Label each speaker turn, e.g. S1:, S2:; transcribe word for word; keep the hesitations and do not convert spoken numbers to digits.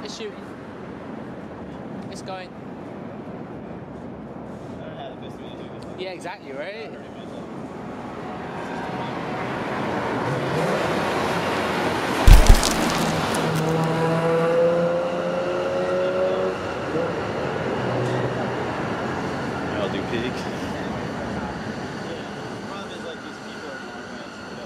S1: It's shooting. It's going. Yeah, exactly, right?
S2: I'll do peak.